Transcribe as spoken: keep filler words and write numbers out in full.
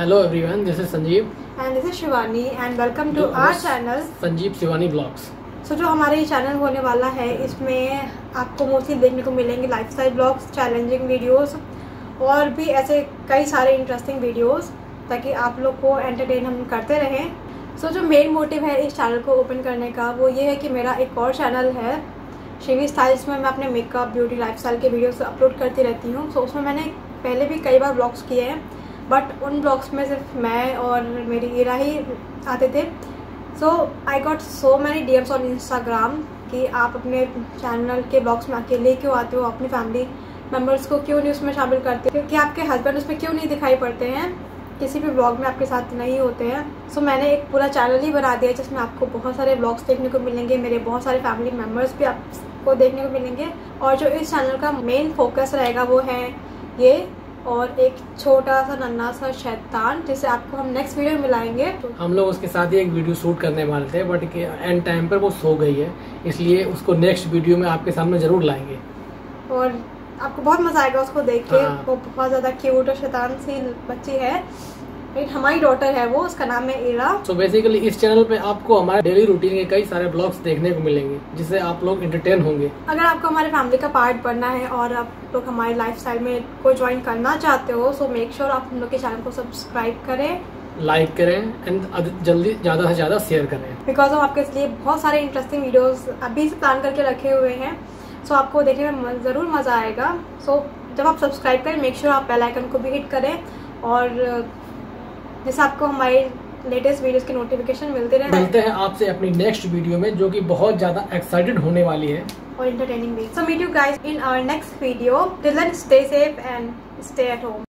Hello everyone, this is Sanjeev and this is Shivani and welcome to our channel Sanjeev Shivani Vlogs. So जो हमारे ये channel होने वाला है इसमें आपको मोस्टली देखने को मिलेंगे लाइफस्टाइल ब्लॉग्स, चैलेंजिंग वीडियोस और भी ऐसे कई सारे इंटरेस्टिंग वीडियोस ताकि आप लोग को एंटरटेन हम करते रहें. सो so, जो मेन मोटिव है इस चैनल को ओपन करने का वो ये है कि मेरा एक और चैनल है शिवी स्टाइल्स में मैं अपने मेकअप, ब्यूटी, लाइफस्टाइल के वीडियोस अपलोड करती रहती हूँ. सो so, उसमें मैंने पहले भी कई बार ब्लॉग्स किए हैं बट उन ब्लॉग्स में सिर्फ मैं और मेरी ईरा ही आते थे. So I got so many DMs on Instagram कि आप अपने चैनल के ब्लॉग्स में अकेले क्यों आते हो, अपनी फैमिली मेम्बर्स को क्यों नहीं उसमें शामिल करते हो, क्योंकि आपके हस्बैंड उसमें क्यों नहीं दिखाई पड़ते हैं, किसी भी ब्लॉग में आपके साथ नहीं होते हैं. सो so, मैंने एक पूरा चैनल ही बना दिया जिसमें आपको बहुत सारे ब्लॉग्स देखने को मिलेंगे, मेरे बहुत सारे फैमिली मेम्बर्स भी आपको देखने को मिलेंगे. और जो इस चैनल का मेन फोकस रहेगा वो है ये और एक छोटा सा नन्हा सा शैतान जिसे आपको हम नेक्स्ट वीडियो में मिलाएंगे. हम लोग उसके साथ ही एक वीडियो शूट करने वाले थे बट एंड टाइम पर वो सो गई है, इसलिए उसको नेक्स्ट वीडियो में आपके सामने जरूर लाएंगे और आपको बहुत मजा आएगा उसको देख के. हाँ. वो बहुत ज्यादा क्यूट और शैतान सी बच्ची है, एक हमारी डॉटर है वो, उसका नाम है ईरा. सो so बेसिकली इस चैनल पे आपको हमारे डेली रूटीन के कई सारे ब्लॉग्स देखने को मिलेंगे जिससे आप लोग एंटरटेन होंगे. अगर आपको हमारे फैमिली का पार्ट बनना है और आप लोग हमारे लाइफस्टाइल में को ज्वाइन करना चाहते हो सो मेक श्योर आप हम लोग के चैनल को सब्सक्राइब करें, लाइक करें एंड जल्दी ज़्यादा से ज़्यादा शेयर करें बिकॉज हम आपके लिए बहुत सारे इंटरेस्टिंग वीडियोस अभी से प्लान करके रखे हुए हैं. सो so, आपको देखने में ज़रूर मज़ा आएगा. सो so, जब आप सब्सक्राइब करें मेक श्योर आप बेल आइकन को भी हिट करें और जिससे आपको हमारे लेटेस्ट वीडियोस की नोटिफिकेशन मिलते रहे. मिलते हैं आपसे अपनी नेक्स्ट वीडियो में जो कि बहुत ज़्यादा एक्साइटेड होने वाली है और इंटरटेनिंग भी. So meet you guys in our next video. Till then stay safe and stay at home.